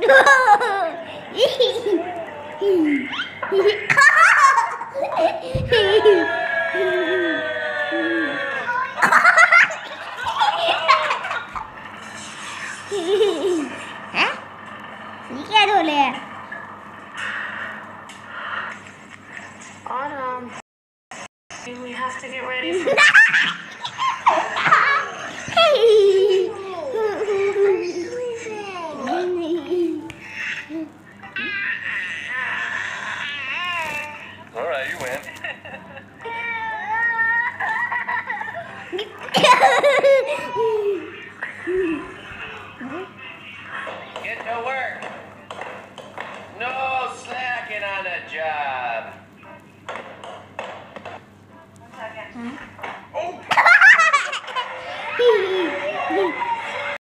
Hả? Gì kia đồ lè? Autumn, we have to get ready for... All right, you win. Get to work. No slacking on the job. 1 second. Oh!